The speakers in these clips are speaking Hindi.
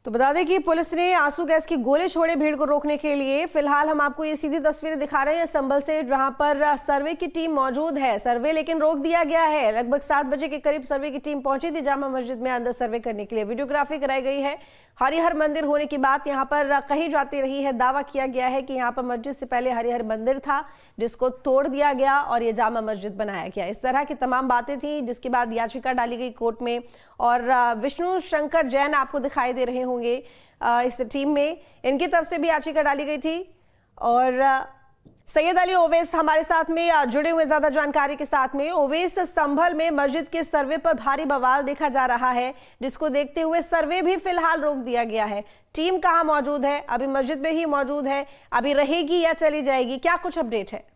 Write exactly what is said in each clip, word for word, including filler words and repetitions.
तो बता दें कि पुलिस ने आंसू गैस की गोले छोड़े भीड़ को रोकने के लिए। फिलहाल हम आपको ये सीधी तस्वीरें दिखा रहे हैं संभल से, जहां पर सर्वे की टीम मौजूद है। सर्वे लेकिन रोक दिया गया है। लगभग सात बजे के करीब सर्वे की टीम पहुंची थी जामा मस्जिद में अंदर सर्वे करने के लिए। वीडियोग्राफी कराई गई है। हरिहर मंदिर होने की बात यहाँ पर कही जाती रही है। दावा किया गया है कि यहाँ पर मस्जिद से पहले हरिहर मंदिर था, जिसको तोड़ दिया गया और ये जामा मस्जिद बनाया गया। इस तरह की तमाम बातें थी, जिसके बाद याचिका डाली गई कोर्ट में। और विष्णु शंकर जैन आपको दिखाई दे रहे होंगे इस टीम में, इनकी तरफ से भी याचिका डाली गई थी। और सैयद अली ओवैस हमारे साथ में जुड़े हुए ज्यादा जानकारी के साथ में। ओवैस, संभल में मस्जिद के सर्वे पर भारी बवाल देखा जा रहा है, जिसको देखते हुए सर्वे भी फिलहाल रोक दिया गया है। टीम कहाँ मौजूद है? अभी मस्जिद में ही मौजूद है, अभी रहेगी या चली जाएगी? क्या कुछ अपडेट है?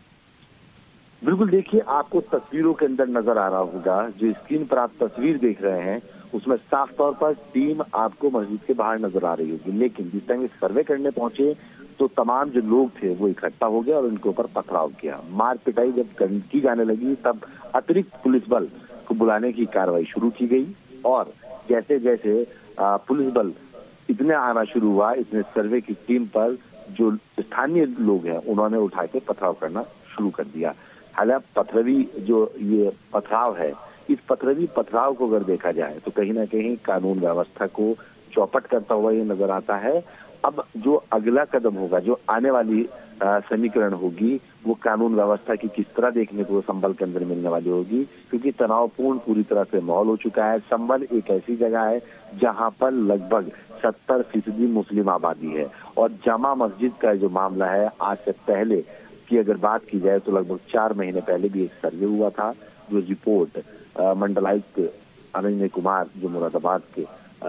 बिल्कुल, देखिए आपको तस्वीरों के अंदर नजर आ रहा होगा, जो स्क्रीन पर आप तस्वीर देख रहे हैं उसमें साफ तौर पर टीम आपको मस्जिद के बाहर नजर आ रही होगी। लेकिन जिस टाइम सर्वे करने पहुंचे तो तमाम जो लोग थे वो इकट्ठा हो गए और उनके ऊपर पथराव किया। मार पिटाई जब की जाने लगी तब अतिरिक्त पुलिस बल को बुलाने की कार्रवाई शुरू की गई। और जैसे जैसे पुलिस बल इतने आना शुरू हुआ, इतने सर्वे की टीम पर जो स्थानीय लोग हैं उन्होंने उठा के पथराव करना शुरू कर दिया। हालांकि पथरवी जो ये पथराव है, इस पथरवी पथराव को अगर देखा जाए तो कहीं ना कहीं कानून व्यवस्था को चौपट करता हुआ ये नजर आता है। अब जो अगला कदम होगा, जो आने वाली समीकरण होगी, वो कानून व्यवस्था की किस तरह देखने को संभल के अंदर मिलने वाली होगी, क्योंकि तनावपूर्ण पूरी तरह से माहौल हो चुका है। संभल एक ऐसी जगह है जहां पर लगभग सत्तर फीसदी मुस्लिम आबादी है। और जामा मस्जिद का जो मामला है, आज से पहले की अगर बात की जाए तो लगभग चार महीने पहले भी एक सर्वे हुआ था, जो रिपोर्ट मंडलायुक्त अनंत कुमार जो मुरादाबाद के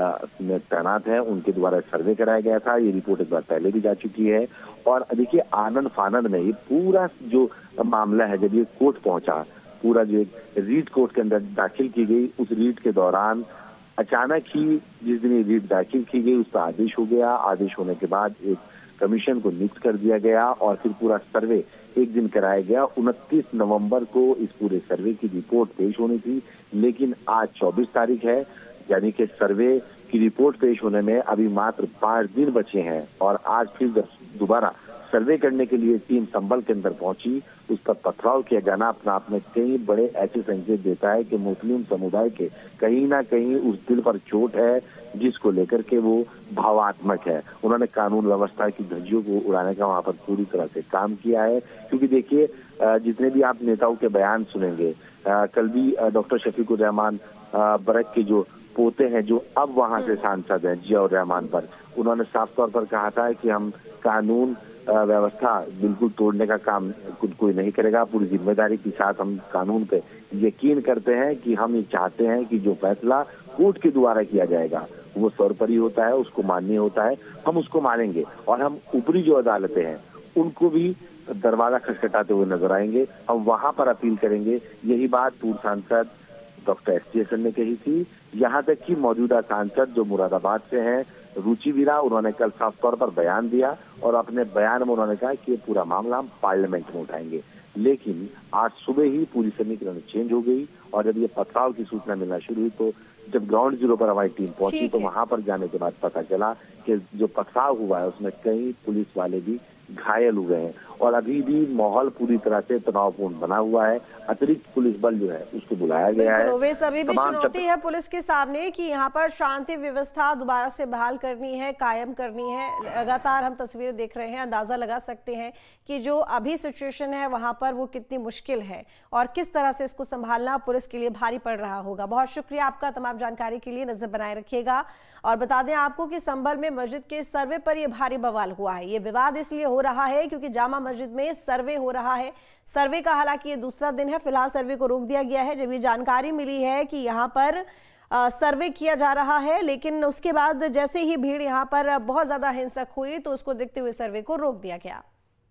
में तैनात है उनके द्वारा सर्वे कराया गया था। ये रिपोर्ट एक बार पहले भी जा चुकी है। और देखिए आनंद फानंद में ये पूरा जो मामला है, जब ये कोर्ट पहुंचा, पूरा जो एक रीट कोर्ट के अंदर दाखिल की गई, उस रीट के दौरान अचानक ही जिस दिन ये रीट दाखिल की गई उस पर आदेश हो गया। आदेश होने के बाद एक कमीशन को नियुक्त कर दिया गया और फिर पूरा सर्वे एक दिन कराया गया। उनतीस नवंबर को इस पूरे सर्वे की रिपोर्ट पेश होनी थी, लेकिन आज चौबीस तारीख है, यानी कि सर्वे की रिपोर्ट पेश होने में अभी मात्र पांच दिन बचे हैं। और आज फिर दोबारा सर्वे करने के लिए टीम संभल के अंदर पहुंची। उस पर पथराव किया जाना अपना आप में कई बड़े ऐसे संकेत देता है कि मुस्लिम समुदाय के कहीं ना कहीं उस दिल पर चोट है, जिसको लेकर के वो भावात्मक है। उन्होंने कानून व्यवस्था की धज्जियों को उड़ाने का वहां पर पूरी तरह से काम किया है। क्योंकि देखिए जितने भी आप नेताओं के बयान सुनेंगे, कल भी डॉक्टर शफीकुर रहमान बरक के जो पोते हैं, जो अब वहां से सांसद हैं, जियाउर रहमान पर, उन्होंने साफ तौर पर कहा था कि हम कानून व्यवस्था बिल्कुल तोड़ने का काम कोई नहीं करेगा। पूरी जिम्मेदारी के साथ हम कानून पे यकीन करते हैं कि हम ये चाहते हैं कि जो फैसला कोर्ट के द्वारा किया जाएगा वो सर्वोपरि होता है, उसको माननीय होता है, हम उसको मानेंगे। और हम ऊपरी जो अदालतें हैं उनको भी दरवाजा खटखटाते हुए नजर आएंगे, हम वहां पर अपील करेंगे। यही बात पूर्व सांसद डॉक्टर एस टी हसन ने कही थी। यहाँ तक कि मौजूदा सांसद जो मुरादाबाद से हैं, रुचि वीरा, उन्होंने कल साफ तौर पर बयान दिया और अपने बयान में उन्होंने कहा कि ये पूरा मामला हम पार्लियामेंट में उठाएंगे। लेकिन आज सुबह ही पूरी समीकरण चेंज हो गई और जब ये पथराव की सूचना मिलना शुरू हुई तो जब ग्राउंड जीरो पर हमारी टीम पहुंची तो वहां पर जाने के बाद पता चला कि जो पथराव हुआ है उसमें कई पुलिस वाले भी घायल हुए हैं। और अभी भी माहौल पूरी तरह से तनावपूर्ण बना हुआ है। अतिरिक्त पुलिस बल जो है उसको बुलाया गया है। ओवैस, अभी भी चुनौती है पुलिस के सामने कि यहाँ पर शांति व्यवस्था दोबारा से बहाल करनी है, कायम करनी है। लगातार हम तस्वीरें देख रहे हैं, अंदाजा लगा सकते हैं कि जो अभी सिचुएशन है वहां पर वो कितनी मुश्किल है और किस तरह से इसको संभालना पुलिस के लिए भारी पड़ रहा होगा। बहुत शुक्रिया आपका तमाम जानकारी के लिए। नजर बनाए रखिएगा। और बता दें आपको कि संभल में मस्जिद के सर्वे पर यह भारी बवाल हुआ है। ये विवाद इसलिए हो रहा है क्योंकि जामा मस्जिद में सर्वे हो रहा है। सर्वे का हालांकि ये दूसरा दिन है। फिलहाल सर्वे को रोक दिया गया है। जब ये जानकारी मिली है कि यहाँ पर आ, सर्वे किया जा रहा है, लेकिन उसके बाद जैसे ही भीड़ यहाँ पर बहुत ज्यादा हिंसक हुई तो उसको देखते हुए सर्वे को रोक दिया गया।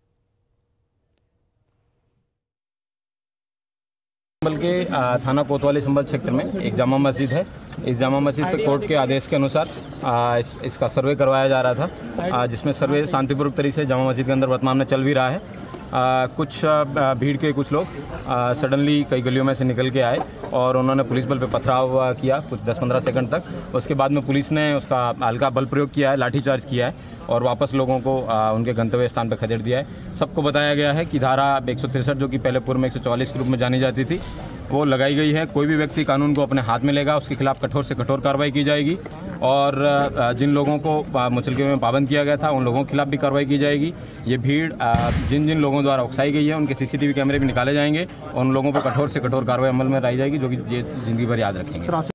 संभल के थाना कोतवाली संभल क्षेत्र में एक जामा मस्जिद है। इस जामा मस्जिद पे कोर्ट के आदेश के अनुसार आ, इस, इसका सर्वे करवाया जा रहा था, आ, जिसमें सर्वे शांतिपूर्वक तरीके से जामा मस्जिद के अंदर वर्तमान में चल भी रहा है। आ, कुछ आ, भीड़ के कुछ लोग सडनली कई गलियों में से निकल के आए और उन्होंने पुलिस बल पे पथराव किया कुछ दस पंद्रह सेकंड तक। उसके बाद में पुलिस ने उसका हल्का बल प्रयोग किया है, लाठीचार्ज किया है और वापस लोगों को आ, उनके गंतव्य स्थान पर खदेड़ दिया है। सबको बताया गया है कि धारा एक सौ तिरसठ जो कि पहले पूर्व में एक सौ चौवालीस के रूप में जानी जाती थी वो लगाई गई है। कोई भी व्यक्ति कानून को अपने हाथ में लेगा उसके खिलाफ कठोर से कठोर कार्रवाई की जाएगी और जिन लोगों को मुचलके में पाबंद किया गया था उन लोगों के खिलाफ भी कार्रवाई की जाएगी। ये भीड़ जिन जिन लोगों द्वारा उकसाई गई है उनके सीसीटीवी कैमरे भी निकाले जाएंगे और उन लोगों पर कठोर से कठोर कार्रवाई अमल में लाई जाएगी जो कि जिंदगी भर याद रखेंगे।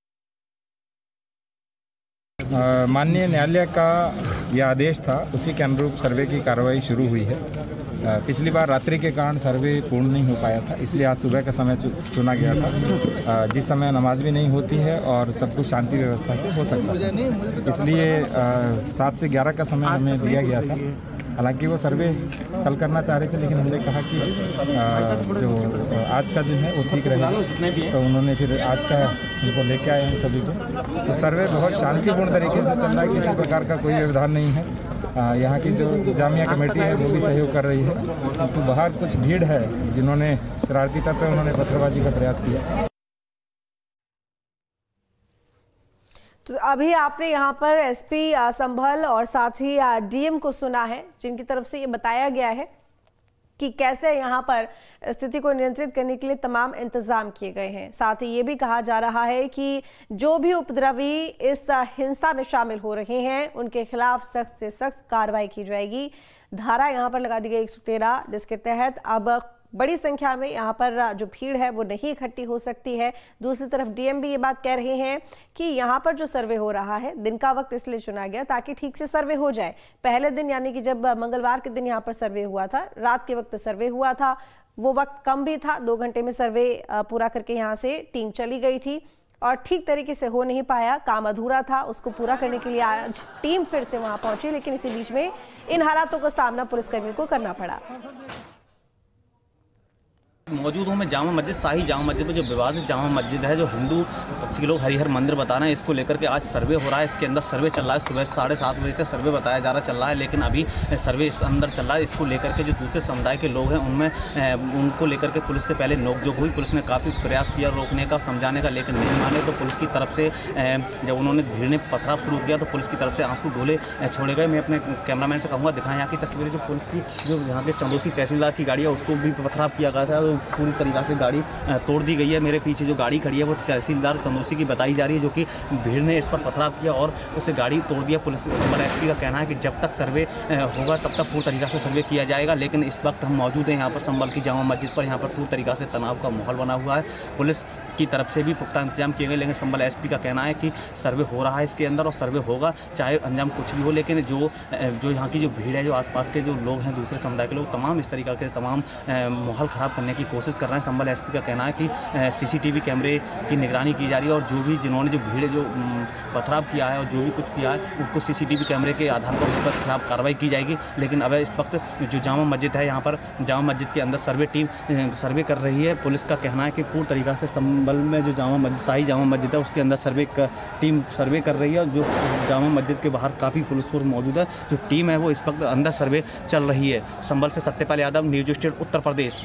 माननीय न्यायालय का यह आदेश था, उसी के अनुरूप सर्वे की कार्रवाई शुरू हुई है। पिछली बार रात्रि के कारण सर्वे पूर्ण नहीं हो पाया था, इसलिए आज सुबह का समय चुना गया था जिस समय नमाज भी नहीं होती है और सब कुछ शांति व्यवस्था से हो सकता है। इसलिए सात से ग्यारह का समय हमें दिया गया था। हालांकि वो सर्वे कल करना चाह रहे थे लेकिन हमने कहा कि आ, जो आज का दिन है वो ठीक रहेगा, तो उन्होंने फिर आज का उनको लेके आए हैं सभी को। तो सर्वे बहुत शांतिपूर्ण तरीके से चल रहा है, किसी प्रकार का कोई व्यवधान नहीं है। आ, यहाँ की जो जामिया कमेटी है वो भी सहयोग कर रही है। तो बाहर कुछ भीड़ है जिन्होंने शरारती तत्व उन्होंने पत्थरबाजी का प्रयास किया। तो अभी आपने यहाँ पर एसपी संभल और साथ ही डीएम को सुना है जिनकी तरफ से ये बताया गया है कि कैसे यहाँ पर स्थिति को नियंत्रित करने के लिए तमाम इंतजाम किए गए हैं। साथ ही ये भी कहा जा रहा है कि जो भी उपद्रवी इस हिंसा में शामिल हो रहे हैं उनके खिलाफ सख्त से सख्त कार्रवाई की जाएगी। धारा यहाँ पर लगा दी गई एक सौ तेरह जिसके तहत अब बड़ी संख्या में यहाँ पर जो भीड़ है वो नहीं इकट्ठी हो सकती है। दूसरी तरफ डीएम भी ये बात कह रहे हैं कि यहाँ पर जो सर्वे हो रहा है दिन का वक्त इसलिए चुना गया ताकि ठीक से सर्वे हो जाए। पहले दिन यानी कि जब मंगलवार के दिन यहाँ पर सर्वे हुआ था, रात के वक्त सर्वे हुआ था, वो वक्त कम भी था, दो घंटे में सर्वे पूरा करके यहाँ से टीम चली गई थी और ठीक तरीके से हो नहीं पाया, काम अधूरा था। उसको पूरा करने के लिए आज टीम फिर से वहाँ पहुंची, लेकिन इसी बीच में इन हालातों का सामना पुलिसकर्मियों को करना पड़ा। मौजूद हूँ मैं जामा मस्जिद, शाही जामा मस्जिद में जो विवादित जामा मस्जिद है, जो हिंदू पक्ष के लोग हरिहर मंदिर बता रहे हैं, इसको लेकर के आज सर्वे हो रहा है। इसके अंदर सर्वे चल रहा है, सुबह साढ़े सात बजे से सर्वे बताया जा रहा चल रहा है, लेकिन अभी सर्वे इस अंदर चल रहा है। इसको लेकर के जो दूसरे समुदाय के लोग हैं उनमें उनको लेकर के पुलिस से पहले नोकझोंक हुई। पुलिस ने काफ़ी प्रयास किया रोकने का, समझाने का, लेकिन नहीं माने। तो पुलिस की तरफ से जब उन्होंने भीड़ ने पथराव शुरू किया तो पुलिस की तरफ से आंसू गोले छोड़े गए। मैं अपने कैमरामैन से कहूँगा दिखाएं यहाँ की तस्वीरें। जो पुलिस की जो यहाँ के चंदोसी तहसीलदार की गाड़ी है उसको भी पथराव किया गया था, तो पूरी तरीके से गाड़ी तोड़ दी गई है। मेरे पीछे जो गाड़ी खड़ी है वो तहसीलदार चंदोसी की बताई जा रही है, जो कि भीड़ ने इस पर पथराव किया और उसे गाड़ी तोड़ दिया। पुलिस संभल एसपी का कहना है कि जब तक सर्वे होगा तब तक पूरी तरीके से सर्वे किया जाएगा। लेकिन इस वक्त हम मौजूद हैं यहाँ पर संभल की जामा मस्जिद पर। यहाँ पर पूरी तरीके से तनाव का माहौल बना हुआ है। पुलिस की तरफ से भी पुख्ता इंतजाम किए गए, लेकिन संभल एसपी का कहना है कि सर्वे हो रहा है इसके अंदर और सर्वे होगा चाहे अंजाम कुछ भी हो। लेकिन जो जो यहाँ की जो भीड़ है, जो आसपास के जो लोग हैं दूसरे समुदाय के लोग, तमाम इस तरीके के तमाम माहौल ख़राब करने की कोशिश कर रहे हैं। संभल एसपी का कहना है कि सीसीटीवी कैमरे की निगरानी की जा रही है और जो भी जिन्होंने जो भीड़ जो पथराव किया है और जो भी कुछ किया है उसको सीसीटीवी कैमरे के आधार पर उन पर खिलाफ कार्रवाई की जाएगी। लेकिन अब इस वक्त जो जामा मस्जिद है, यहाँ पर जामा मस्जिद के अंदर सर्वे टीम सर्वे कर रही है। पुलिस का कहना है कि पूरी तरीक़ा से संभल में जो जामा मस्जिद शाही जामा मस्जिद है उसके अंदर सर्वे का टीम सर्वे कर रही है। जो जामा मस्जिद के बाहर काफ़ी पुलिस फोर्स मौजूद है। जो टीम है वो इस वक्त अंदर सर्वे चल रही है। संभल से सत्यपाल यादव, न्यूज स्टेट, उत्तर प्रदेश।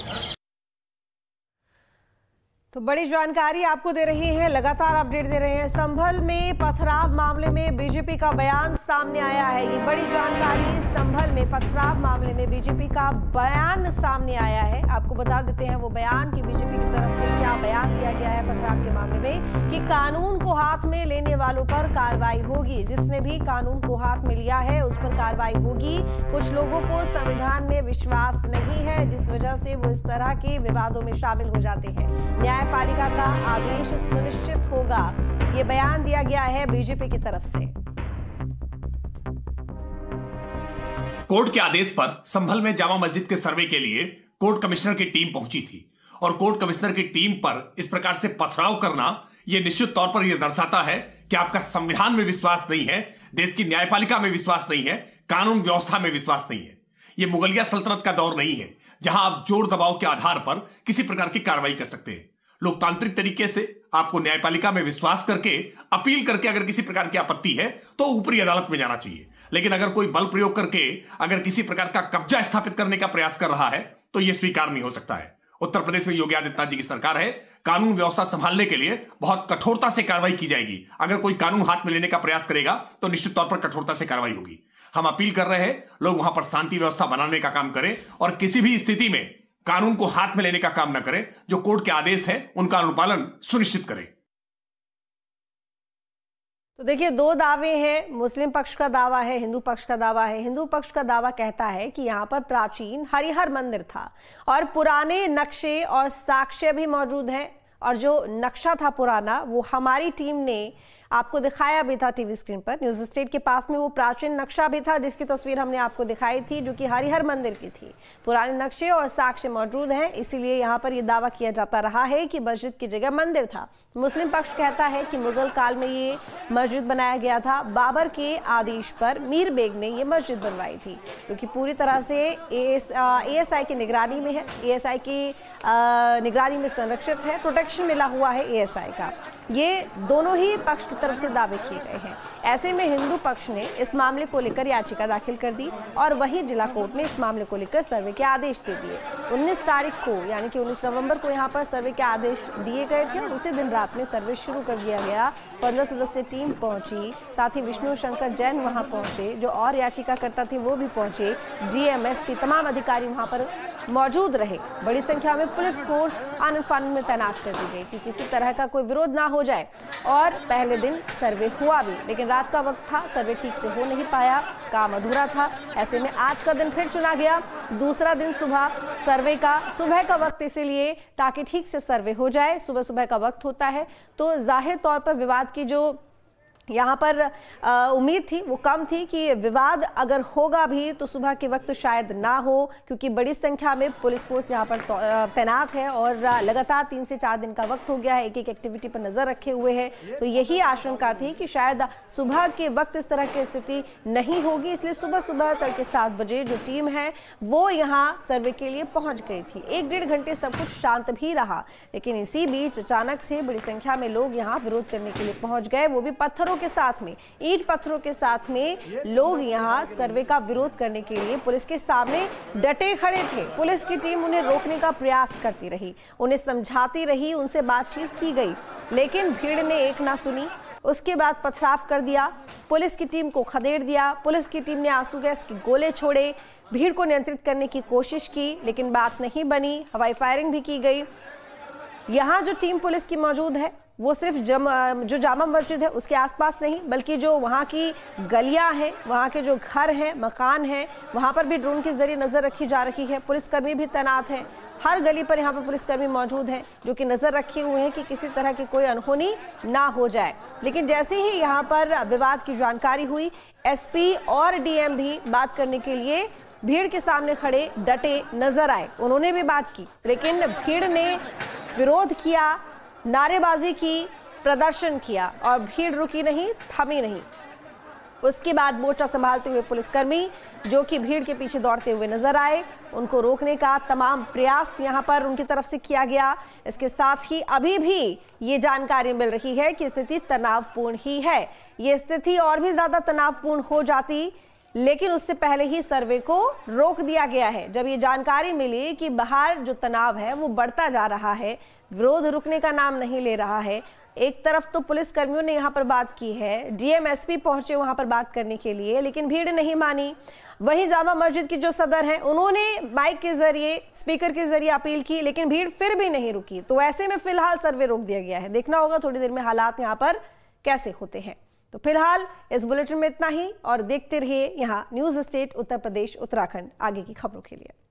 तो बड़ी जानकारी आपको दे रहे हैं, लगातार अपडेट दे रहे हैं। संभल में पथराव मामले में बीजेपी का बयान सामने आया है। ये बड़ी जानकारी, संभल में पथराव मामले में बीजेपी का बयान सामने आया है। आपको बता देते हैं वो बयान कि बीजेपी की तरफ से क्या बयान दिया गया है पथराव के मामले में, कि कानून को हाथ में लेने वालों पर कार्रवाई होगी। जिसने भी कानून को हाथ में लिया है उस पर कार्रवाई होगी। कुछ लोगों को संविधान में विश्वास नहीं है, जिस वजह से वो इस तरह के विवादों में शामिल हो जाते हैं। न्यायपालिका का आदेश सुनिश्चित होगा, ये बयान दिया गया है बीजेपी की तरफ से। कोर्ट के आदेश पर संभल में जामा मस्जिद के सर्वे के लिए कोर्ट कमिश्नर की टीम पहुंची थी और कोर्ट कमिश्नर की टीम पर इस प्रकार से पथराव करना यह निश्चित तौर पर यह दर्शाता है कि आपका संविधान में विश्वास नहीं है, देश की न्यायपालिका में विश्वास नहीं है, कानून व्यवस्था में विश्वास नहीं है। यह मुगलिया सल्तनत का दौर नहीं है जहां आप जोर दबाव के आधार पर किसी प्रकार की कार्रवाई कर सकते हैं। लोकतांत्रिक तरीके से आपको न्यायपालिका में विश्वास करके अपील करके अगर किसी प्रकार की आपत्ति है तो ऊपरी अदालत में जाना चाहिए। लेकिन अगर कोई बल प्रयोग करके अगर किसी प्रकार का कब्जा स्थापित करने का प्रयास कर रहा है तो यह स्वीकार नहीं हो सकता है। उत्तर प्रदेश में योगी आदित्यनाथ जी की सरकार है, कानून व्यवस्था संभालने के लिए बहुत कठोरता से कार्रवाई की जाएगी। अगर कोई कानून हाथ में लेने का प्रयास करेगा तो निश्चित तौर पर कठोरता से कार्रवाई होगी। हम अपील कर रहे हैं लोग वहां पर शांति व्यवस्था बनाने का काम करें और किसी भी स्थिति में कानून को हाथ में लेने का काम न करें। जो कोर्ट के आदेश है उनका अनुपालन सुनिश्चित करें। तो देखिए, दो दावे हैं। मुस्लिम पक्ष का दावा है, हिंदू पक्ष का दावा है। हिंदू पक्ष का दावा कहता है कि यहाँ पर प्राचीन हरिहर मंदिर था और पुराने नक्शे और साक्ष्य भी मौजूद हैं, और जो नक्शा था पुराना वो हमारी टीम ने आपको दिखाया भी था टीवी स्क्रीन पर। न्यूज स्टेट के पास में वो प्राचीन नक्शा भी था जिसकी तस्वीर हमने आपको दिखाई थी, जो कि हरिहर मंदिर की थी। पुराने नक्शे और साक्ष्य मौजूद हैं, इसीलिए यहाँ पर ये दावा किया जाता रहा है कि मस्जिद की जगह मंदिर था। मुस्लिम पक्ष कहता है कि मुगल काल में ये मस्जिद बनाया गया था। बाबर के आदेश पर मीर बेग ने ये मस्जिद बनवाई थी, जो कि पूरी तरह से एएसआई की निगरानी में है, एएसआई की निगरानी में संरक्षित है, प्रोटेक्शन मिला हुआ है एएसआई का। ये दोनों ही पक्ष की तरफ से दावे किए गए हैं। ऐसे में हिंदू पक्ष ने इस मामले को लेकर याचिका दाखिल कर दी और वही जिला कोर्ट ने इस मामले को लेकर सर्वे के आदेश दे दिए। उन्नीस तारीख को यानी कि उन्नीस नवंबर को यहाँ पर सर्वे के आदेश दिए गए थे और उसी दिन रात में सर्वे शुरू कर दिया गया। पंद्रह सदस्यीय टीम पहुंची, साथ ही विष्णु शंकर जैन वहां पहुंचे, जो और याचिकाकर्ता थे वो भी पहुंचे, डीएमएसपी तमाम अधिकारी वहां पर मौजूद रहे। बड़ी संख्या में पुलिस फोर्स आनन फानन में तैनात कर दी गई कि किसी तरह का कोई विरोध ना हो जाए। और पहले दिन सर्वे हुआ भी, लेकिन रात का वक्त था, सर्वे ठीक से हो नहीं पाया, काम अधूरा था। ऐसे में आज का दिन फिर चुना गया, दूसरा दिन सुबह सर्वे का, सुबह का वक्त, इसीलिए ताकि ठीक से सर्वे हो जाए। सुबह सुबह का वक्त होता है तो जाहिर तौर पर विवाद की जो यहाँ पर उम्मीद थी वो कम थी कि विवाद अगर होगा भी तो सुबह के वक्त शायद ना हो, क्योंकि बड़ी संख्या में पुलिस फोर्स यहाँ पर तैनात है और लगातार तीन से चार दिन का वक्त हो गया है, एक एक एक्टिविटी पर नजर रखे हुए हैं। तो यही आशंका थी कि शायद सुबह के वक्त इस तरह की स्थिति नहीं होगी, इसलिए सुबह सुबह तड़के सात बजे जो टीम है वो यहाँ सर्वे के लिए पहुंच गई थी। एक डेढ़ घंटे सब कुछ शांत भी रहा, लेकिन इसी बीच अचानक से बड़ी संख्या में लोग यहाँ विरोध करने के लिए पहुंच गए, वो भी पत्थरों के साथ में, ईंट पत्थरों के साथ में लोग यहां सर्वे का विरोध करने के लिए पुलिस के सामने डटे खड़े थे। पुलिस की टीम उन्हें रोकने का प्रयास करती रही, उन्हें समझाती रही, उनसे बातचीत की गई, लेकिन भीड़ ने एक ना सुनी। उसके बाद पथराव कर दिया, पुलिस की टीम को खदेड़ दिया। पुलिस की टीम ने आंसू गैस के गोले छोड़े, भीड़ को नियंत्रित करने की कोशिश की, लेकिन बात नहीं बनी। हवाई फायरिंग भी की गई। यहाँ जो टीम पुलिस की मौजूद है वो सिर्फ जम जो जामा मस्जिद है उसके आसपास नहीं, बल्कि जो वहाँ की गलियाँ हैं, वहाँ के जो घर हैं, मकान हैं, वहाँ पर भी ड्रोन के जरिए नज़र रखी जा रही है। पुलिसकर्मी भी तैनात हैं, हर गली पर यहाँ पर पुलिसकर्मी मौजूद हैं जो कि नज़र रखे हुए हैं कि किसी तरह की कोई अनहोनी ना हो जाए। लेकिन जैसे ही यहाँ पर विवाद की जानकारी हुई, एसपी और डीएम भी बात करने के लिए भीड़ के सामने खड़े डटे नजर आए। उन्होंने भी बात की, लेकिन भीड़ ने विरोध किया, नारेबाजी की, प्रदर्शन किया और भीड़ रुकी नहीं, थमी नहीं। उसके बाद मोर्चा संभालते हुए पुलिसकर्मी जो कि भीड़ के पीछे दौड़ते हुए नजर आए, उनको रोकने का तमाम प्रयास यहां पर उनकी तरफ से किया गया। इसके साथ ही अभी भी ये जानकारी मिल रही है कि स्थिति तनावपूर्ण ही है। ये स्थिति और भी ज्यादा तनावपूर्ण हो जाती, लेकिन उससे पहले ही सर्वे को रोक दिया गया है। जब ये जानकारी मिली कि बाहर जो तनाव है वो बढ़ता जा रहा है, विरोध रुकने का नाम नहीं ले रहा है। एक तरफ तो पुलिस कर्मियों ने यहाँ पर बात की है, डीएमएसपी पहुंचे वहां पर बात करने के लिए, लेकिन भीड़ नहीं मानी। वहीं जामा मस्जिद की जो सदर हैं उन्होंने माइक के जरिए, स्पीकर के जरिए अपील की, लेकिन भीड़ फिर भी नहीं रुकी। तो ऐसे में फिलहाल सर्वे रोक दिया गया है। देखना होगा थोड़ी देर में हालात यहाँ पर कैसे होते हैं। तो फिलहाल इस बुलेटिन में इतना ही, और देखते रहिए यहाँ न्यूज स्टेट उत्तर प्रदेश उत्तराखंड आगे की खबरों के लिए।